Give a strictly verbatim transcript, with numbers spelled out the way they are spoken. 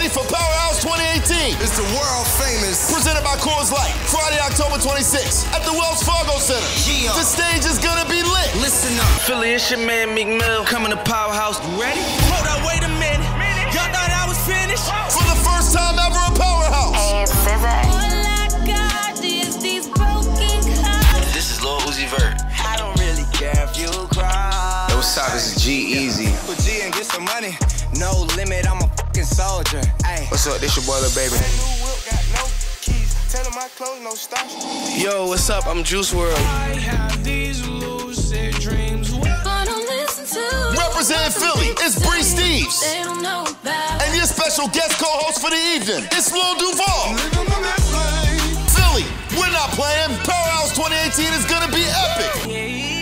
ready for Powerhouse twenty eighteen. It's the world famous. Presented by Coors Light. Friday, October twenty-sixth at the Wells Fargo Center. Yeah. The stage is gonna be lit. Listen up. Philly, it's your man Meek Mill coming to Powerhouse. You ready? Hold up, wait a minute. Y'all thought I was finished? For the first time ever at Powerhouse. Hey, it's Scissor. All I got is these broken hearts. This is Lil Uzi Vert. I don't really care if you cry. Yo, what's up? This is G-Eazy. Put G and get some money. No limit, I'm a fucking soldier. Ay. What's up? This your boy, Lil Baby. Yo, what's up? I'm Juice Wrld. I have these lucid dreams. But don't listen to Representing Philly, it's Bri Steves. They don't know about. And your special guest co-host for the evening, it's Lil Duval. Philly, we're not playing. Powerhouse twenty eighteen is gonna be epic.